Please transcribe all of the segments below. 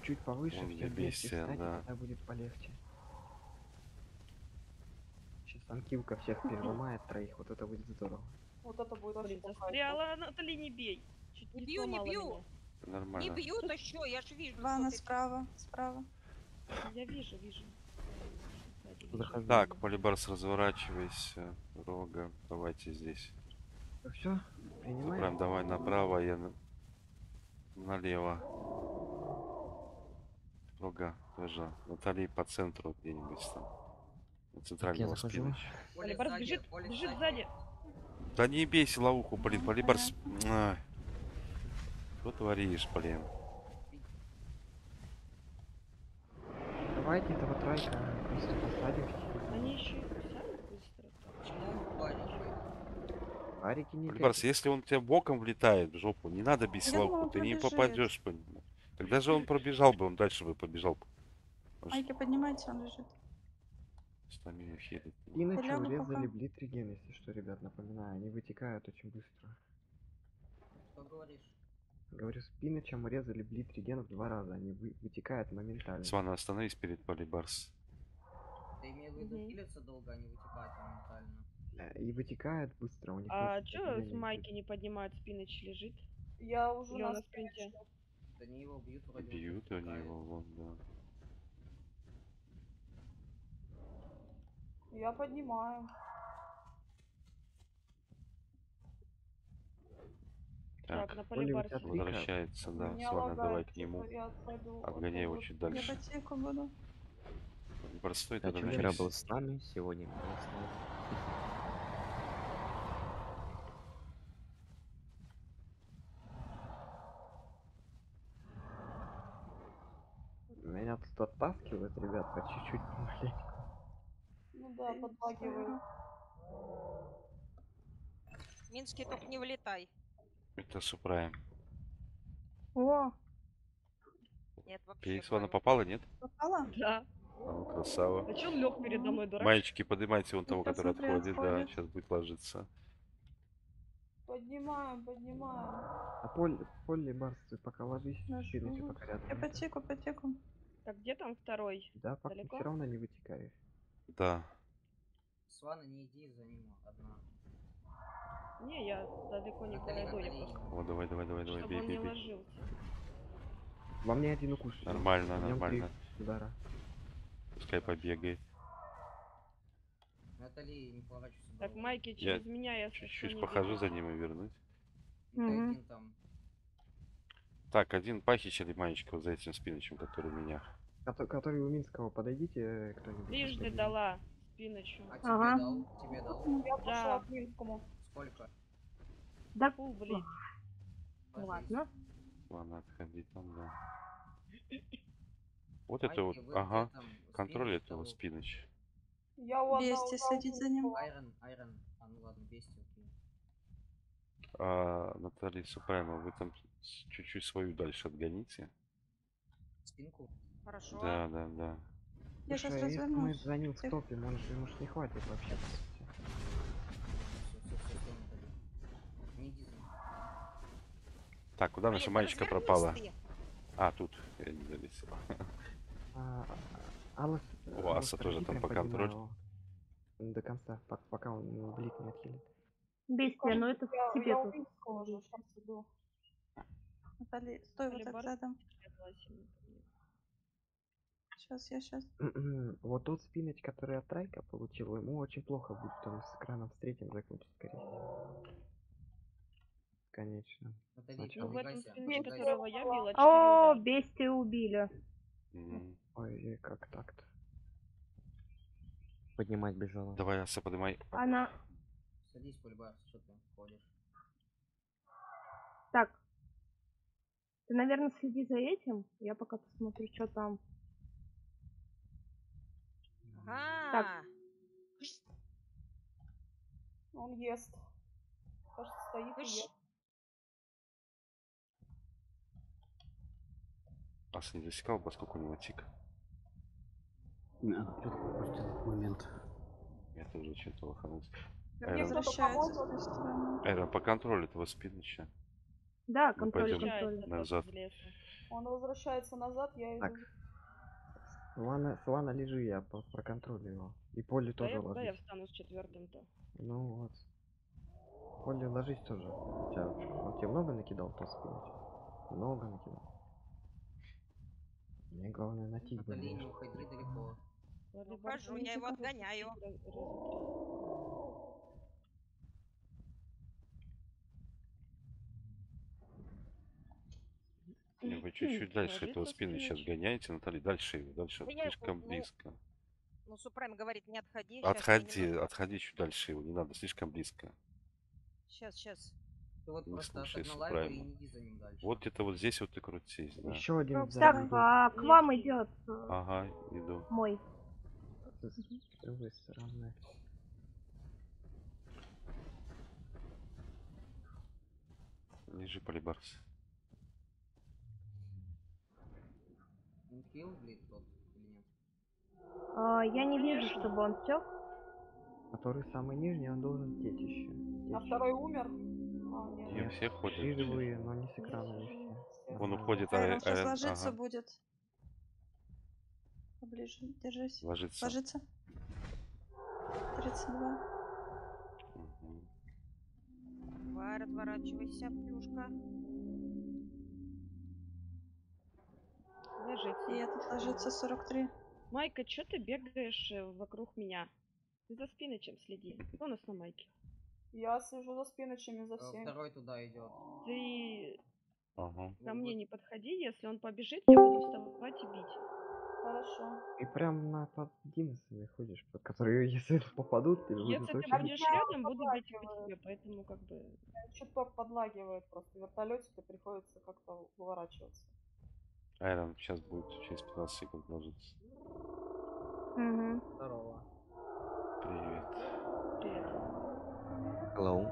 чуть-чуть повыше, Вон где всех вместе бестия, встать, и да. тогда будет полегче. Сейчас анкилка всех переломает, троих, вот это будет здорово. Вот это будет вообще Блин, по кайфу. застряла, Натали, не бей. Чуть Не не бью, не сломала бью. меня. Не Нормально. бьют еще, я же вижу. Ванна что ты- справа, справа. Я вижу, вижу. Сзади вижу. Захожу. Так, Полибарс, разворачивайся. Рога, давайте здесь. Все, Прям принимаем. давай направо, я налево. Рога тоже. Натали по центру где-нибудь там. На центрального захожу. спиноча. Оля Полибарс сзади, бежит, Оля бежит сзади. сзади. Да не бейся ловуху, блин, Ну, Полибарс. Что творишь, блин? Давайте этого тройка просто посадим всех. Они еще и кусают быстро. Почему парень? Арики не Полибарс, бегают. если он тебя боком влетает в жопу, не надо бить Я думала, ловуху, он ты не пробежит. попадешь по нему. Тогда же он пробежал бы, он дальше бы побежал. Айки, поднимайте, он лежит. Стамина хилит. Иначе лягу урезали пока. блитреген, если что, ребят, напоминаю, они вытекают очень быстро. Что говоришь? Говорю, с Пиночем урезали блитреген в 2 раза, они вытекают моментально. Свана, остановись перед Полибарс. Ты имею в виду Мгм. хилиться долго, а не вытекать моментально. И вытекают быстро, у них А нет чё с сопротивления. майки не поднимают, спиныч лежит? Я уже Или он на на спринте? Да не его бьют вроде. он Бьют тут они втыкает. его, вон, да. Я поднимаю. Так, на Оля, у Полибарсе. тебя трика. возвращается, да. Меня Свана, давай лагает, к нему. типа, я отойду. Отгоняй его чуть Я дальше. по теку буду. Полибарс, стой, Кстати, тогда вчера вернись. был с нами, сегодня не с нами. Меня тут оттаскивают, ребят, по чуть-чуть помаленьку. Ну да, подлагиваю. Минский, только не влетай. Это Супрайм. О, Нет, вообще. Перед Свана Ваня. попала, нет? попала? Да. А ну, красава. А чё он лег передо мной, дурак? Мальчики, поднимайте вон того, Сейчас который смотри, отходит. Да, отходит. сейчас будет ложиться. Поднимаем, поднимаем. А Полли, Барс, ты пока ложись, Ложусь. Пиноча пока рядом. Я по теку, по теку. Так, где там второй? Да, пока Далеко? все равно не вытекаешь. Да. Свана, не иди за ним одна. Не, я далеко не Натали, подойду, я Натали, просто... Вот, давай, давай, давай, давай, Чтобы бей, он бей, не бей. ложился. Во мне один укус. Нормально, В нем нормально. 3 удара. Пускай побегает. Натали, не поворачивайся. Так, головой. Майки, через меня я Чуть-чуть не похожу бегу. за ним и вернусь. И ты Мгм. один там. Так, один похищили маечку вот за этим спиночем, который меня. Который у Минского, подойдите кто-нибудь. Трижды последний. дала спиночу. А тебе Ага. дал? Тебе дал? Я Да. пошла к Минскому. Сколько? Да, Фу, блин. Ложись. ладно. Ладно, отходи там, да. Вот Майки, это вот, вы ага. где там? Контроль Спинч, этого того? спиноч. Я у одного Бести следить за ним. Айрон. А, ну ладно, бести, окей. Наталья Супрайма, вы там чуть-чуть свою дальше отгоните. Спинку? Хорошо. Да, да, да. Я сейчас Слушай, если мы развернусь. за ним в Тихо. топе, может не хватит вообще. по сути. Все, Натали. Не иди за ним. Так, куда наша Блин, маечка развернись пропала? ты. А, тут. Я не зависел. А, Аллас, У Аса тоже там по контролю. До конца, пока он блик не отхилит. Бестия, но это тебе Я у тут. Минского уже сейчас иду. Натали, стой вот так Полибар. задом. Я дала себе. Сейчас. Вот тот спиноч, который от трайка получил, ему очень плохо будет, он с экраном встретим закончит, скорее всего. Конечно. Натали, Сначала. Ну, в этом напрягайся, спинче, напрягайся. которого я била, 4 О, удара. бестию убили. Мгм. Ой, как так-то? Поднимать бежала. Давай, Аса, поднимай. Она... Садись, Пульбар, что ты ходишь? Так. Ты, наверное, следи за этим. Я пока посмотрю, что там. Ага. Он ест. Кажется, стоит и ест. Аса не засекал, поскольку у него тик. Надо пропустить этот момент. Я тоже что-то лоханулся. Мне Айрон, кто-то Возвращается с поможет? той стороны. Айрон, по контролю этого спиноча. Да, Мы контроль, пойдем контроль. Возвращается назад. из леса. Он возвращается назад, я иду. Так. Слана, лежи, я проконтролю его. И Поле Да тоже я, да я ложись. встану с четвертым-то. Ну вот. Поле, ложись тоже. Он тебе много накидал, то спинать? Много накидал. Мне главное на тик бы Натали, не не уходи далеко. Ухожу, я его отгоняю. Не, вы чуть-чуть дальше этого Ложится спины сейчас Спиныч. гоняете, Наталья, дальше его, дальше, Да я его, слишком ну, близко. Ну, Супрайм говорит, не отходи. Сейчас я Отходи, немножко... отходи чуть дальше его, не надо, слишком близко. Сейчас. Ты вот Не просто слушай отогнала его и Супрайма. не иди за ним дальше. Вот где-то вот здесь вот и крутись, да. Еще один Так, сзади идет. к вам идет Ага, иду. мой. С другой стороны. Лежи, Полибарс. Он килл, блин, тот или нет? Я не вижу, Конечно. чтобы он тек. Который самый нижний, он должен течь еще. А второй умер? А, нет. Не, все ходят. Три живые, но не с экранами все. Он Нормально. уходит, Айрон сейчас ложиться ага, будет. Поближе, держись. ложится. Ложится. 32. Мгм. Давай, разворачивайся, плюшка. И Ложится. этот ложится 43. Майка, что ты бегаешь вокруг меня? Ты за Спинычем следи. Кто у нас на Майке? Я слежу за спиночами, за всеми. Второй туда идет. Ты Ага. ко мне не подходи, если он побежит, я буду вставать и бить. Хорошо. И прям на под Диносами ходишь, под которые, если попадут, ты Если будут ты очень... будешь рядом, буду бить по тебе, поэтому как бы... Чуток подлагивает просто. В вертолете приходится как-то уворачиваться. Айрон сейчас будет через 15 секунд ложиться. Угу. Здорово. Привет. Привет. Hello.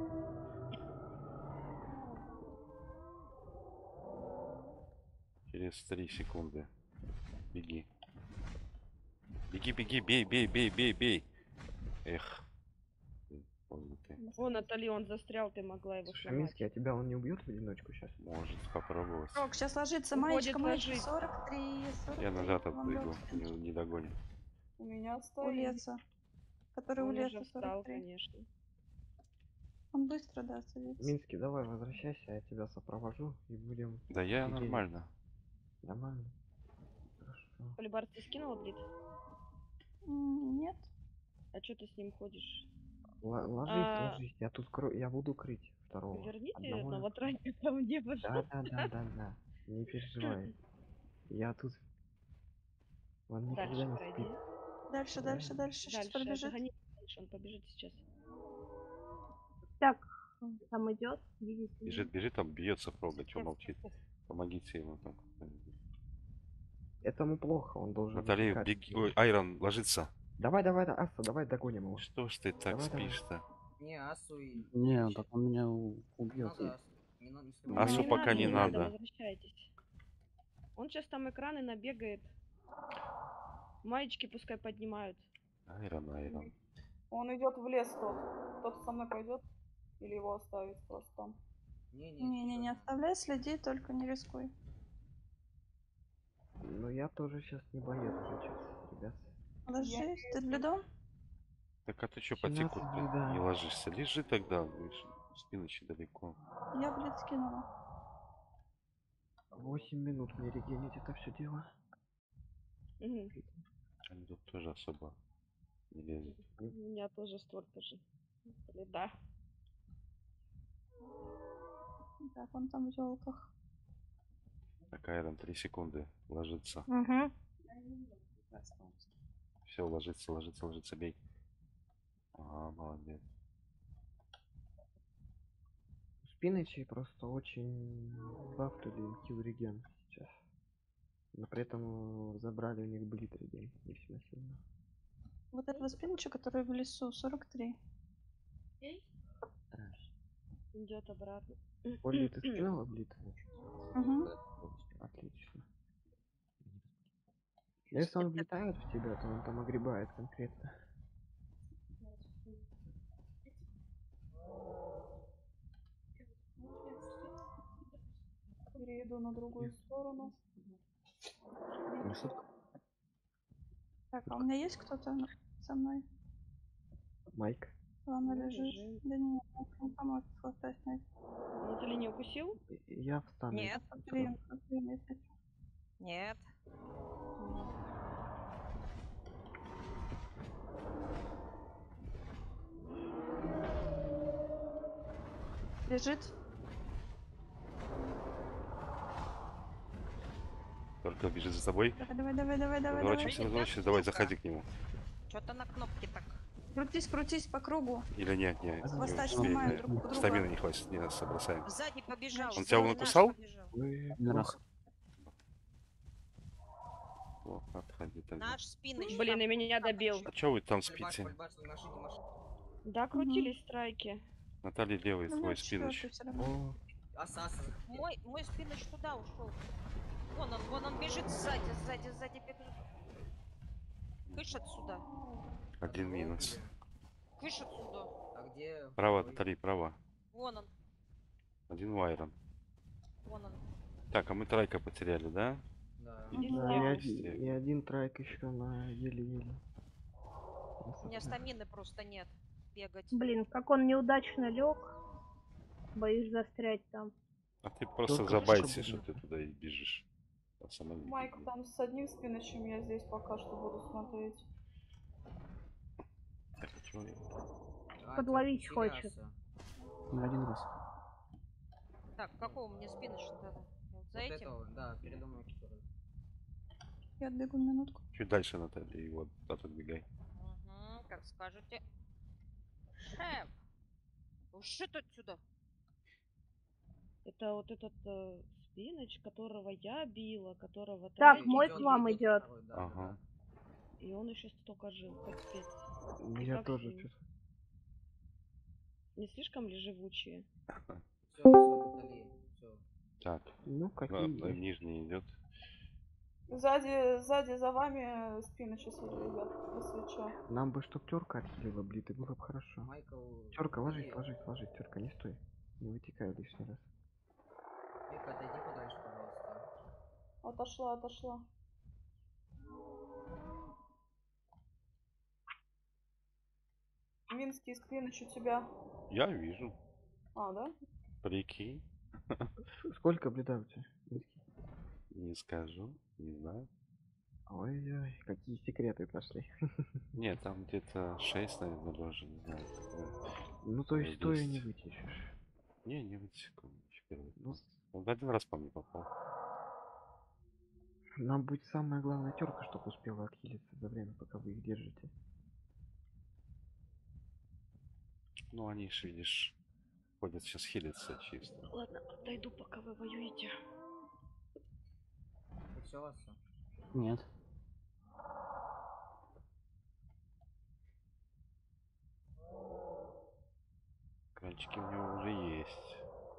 Через 3 секунды. Беги. Беги, беги, бей, бей, бей, бей, бей. Эх. Поздно ты. О, Натали, он застрял, ты могла его Слушай, сломать. Минский, а тебя он не убьет в одиночку сейчас? Может попробовать. Рок, сейчас ложится. Уходит Маечка, маечка. ложить. 43. 43. Я назад Вам отойду, дёрнуть. не догонит. У меня У стоит. леса. Который у Он уже леса встал, 43. конечно. Он быстро, да, садится. Минский, давай возвращайся, я тебя сопровожу и будем... Да я Идея. нормально. Нормально. Хорошо. Полибар, ты скинула блит? Нет. А что ты с ним ходишь? Ложись, А. ложись, я тут я буду крыть второго. Верните Одного одного траника ко мне, пожалуйста. Да. Не переживай. Я тут... Он никогда Дальше не пройди. спит. Дальше, Да. дальше, дальше. Сейчас Дальше, пробежит. догони дальше, он побежит сейчас. Так, там идет, видите? Бежит, бежит, там бьется фрога, что молчит. Помогите ему там. Этому плохо, он должен... Наталья, вытекать. беги. Ой, Айрон, ложится. Давай, Аса, давай догоним его. Что ж ты так Давай, давай. спишь-то? Не, Асу и... Не, так он меня убьет. Надо Асу. Не надо, не Ну, снимай. Асу пока не надо. Возвращайтесь. Он сейчас там экраны набегает. Маечки пускай поднимают. Айрон. Он идет в лес тот. Кто-то со мной пойдет? Или его оставить просто там? Не оставляй, следи, только не рискуй. Ну я тоже сейчас не боец сейчас, ребят. Ложись, ты блюдом? Так а ты что 17 потеку да. не ложишься? Лежи тогда, видишь, спиночи далеко. Я, блядь, скинула. 8 минут мне регенить это все дело. Мгм. Они тут тоже особо не лезут. У меня тоже столько же. Да. Так, он там в елках. Так, Айрон, 3 секунды. Ложится. Угу. Все, ложится, бей. Ага, молодец. Спиночи просто очень бафтали килл реген сейчас. Но при этом забрали у них блит реген весьма сильно. Вот этого спинча, который в лесу, 43. Идет обратно. Олли, ты скинула блит? Угу. Отлично. Если он влетает в тебя, то он там огребает конкретно. Перейду. иду на другую сторону. Маршрутка. Так, а у меня есть кто-то со мной? Майк. Ладно, Ну, лежит. лежит. Да не, он поможет с хвоста снять. Натали не укусил? Я встану. Нет. Смотри, если... Нет. Лежит. Только бежит за тобой. Давай. Разворачивайся, разворачивайся. Давай, заходи к нему. Что-то на кнопке так. Крутись по кругу. Или нет, нет. Хвоста не снимаем успеем, друг у друга. Стамина не хватит, не нас бросаем. Сзади побежал. Он тебя сзади наш накусал? побежал. Ой, Один раз. О, отходи тогда. Наш спиныч. Блин, там и меня добил. А чё вы там спите? Да, крутились страйки. Наталья левый, Ну, твой нет, спиныч. четвёртый всё равно. о, Мой спиныч туда ушел. Вон он бежит сзади бежит. Кыш отсюда. Один минус. Кыш отсюда. А где? Право, Наталья, право. Вон он. Один вайрон. Вон он. Так, а мы тройка потеряли, да? Да. да, Везде. и один трайк еще на еле-еле. У меня стамины просто нет. Бегать. Блин, как он неудачно лег. Боюсь застрять там. А ты просто Только забайся, что что ты туда и бежишь. А сама не Майк беги. там с одним спиночем, я здесь пока что буду смотреть. Так, а чё я? Подловить хочет. На один раз. Так, какого мне спиныч надо? Вот за этим? Этого, да, передо мной который. Я отбегу минутку. Чуть дальше, Наталья, и вот отодвигай. Угу, как скажете. Шеф! Ушит отсюда. Это вот этот спиныч, которого я била, которого Так, трайки мой били, к вам идет. Второй, да, Ага. и он еще столько жил, капец. И Я как тоже с ним? чувствую. Не слишком ли живучие? Все, Натали, все. Так, Ну, какие есть. нижний идет. Сзади за вами спиночи ребят, посвечу. Нам бы чтоб терка отхилила, блин, и было бы хорошо. Майкл. Терка, ложись, иди. ложись, терка, не стой. Не вытекай лишний раз. Майк, отойди подальше, пожалуйста. Отошла. Минский спиныч у тебя. Я вижу. А, да? Прикинь. Сколько блюда у тебя? Минский? Не скажу, не знаю. Ой-ой, какие секреты пошли. Нет, там где-то 6, наверное, даже, не знаю. Ну, то есть стоя не 10. вытечешь. Не вытеку. Ну, Он один раз по мне попал. нам будет самая главная терка, чтобы успела отхилиться за время, пока вы их держите. Ну, они же, видишь, ходят сейчас хилиться чисто. Ладно, отойду, пока вы воюете. Все, Васа? Нет. Кранчики у него уже есть.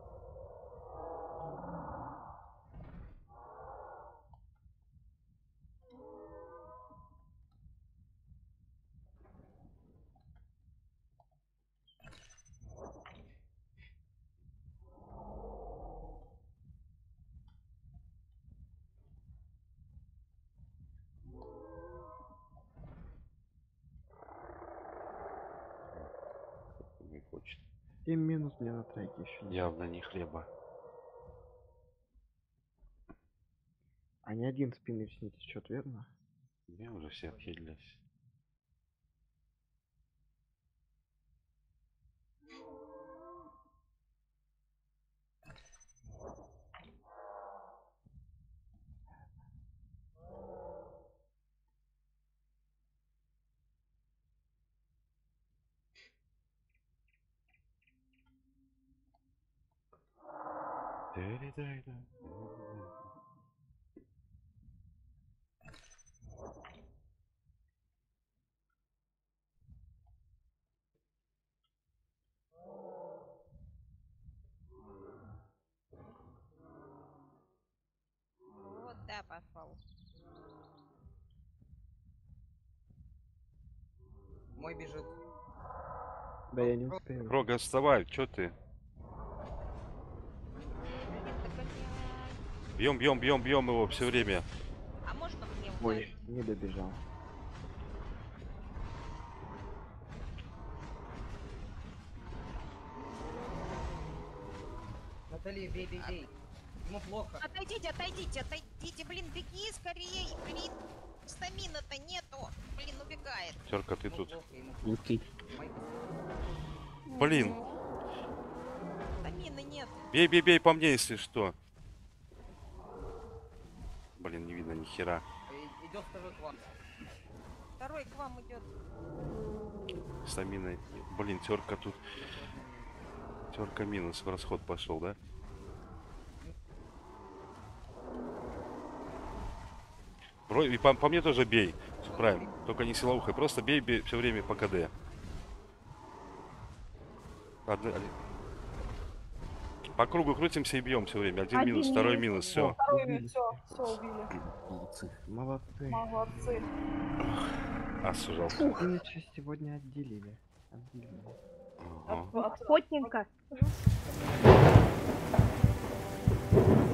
Не хочет. 7 минус мне на трайке еще. Явно не хлеба. А ни один спиннер не течет, верно? Мне уже все отхилились. Вот да, пошел. Мой бежит. Да я не успею. Рога, вставай, чё ты? Догоняй. Бьем его все время. А можно мне Ой, ударить? не добежал. Натали, бей, бей, бей. Ему плохо. Отойдите, блин, беги скорее, блин. Стамина-то нету. Блин, убегает. Терка, ты Ему тут. плохо, ему Окей. Майк. Блин, Стамины нет. бей по мне, если что. Блин, не видно ни хера. Идет второй к вам. Второй к вам идет. Стамина. Блин, терка тут. Терка минус. В расход пошел, да? И по мне тоже бей. Прайм. Только не силовухой. Просто бей все время по КД. По кругу крутимся и бьем все время. Один минус, второй минус. Все. Второй, все убили. Молодцы. Молодцы. Молодцы. А, сужал. Спиныча сегодня отделили. Ага. Охотненько.